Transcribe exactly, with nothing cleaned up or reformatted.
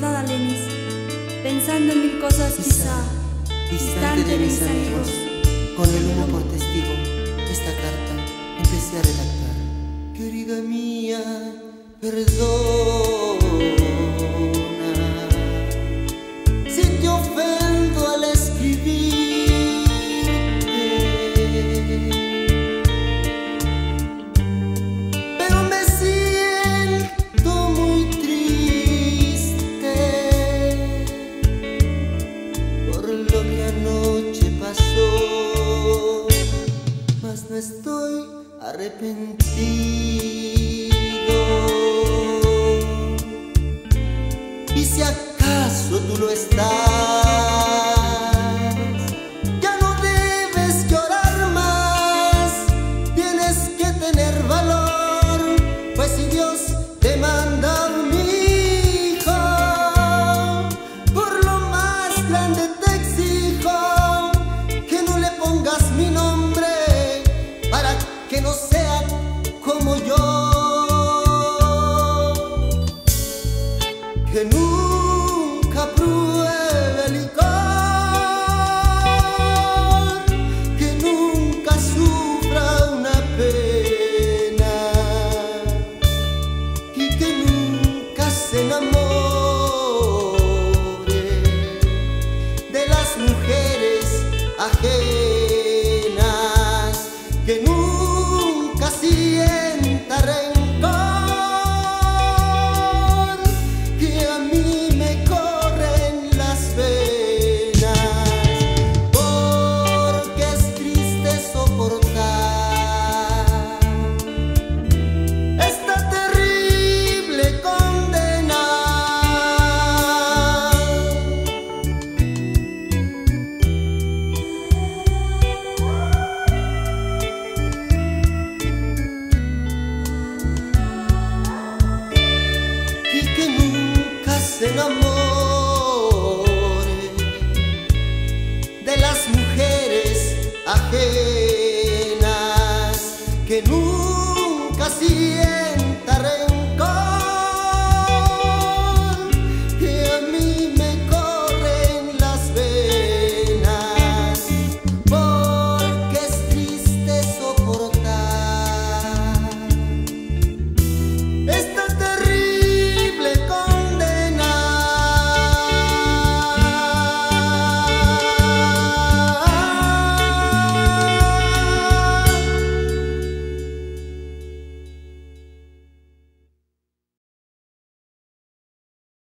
desconcertada, Lenis, pensando en mil cosas quizá, distante de mis amigos, con el humo por testigo, esta carta empecé a redactar. Querida mía, perdona si te ofendo al escribirte, pero me siento muy triste por lo que anoche pasó, mas no estoy arrepentido. Y si acaso tú lo estás, ya no debes llorar más, tienes que tener valor, pues si Dios te manda un hijo, por lo más grande te exijo que no le pongas mi nombre, para que no sean como yo, que nunca pruebe licor, que nunca sufra una pena y que nunca se enamore de las mujeres ajenas.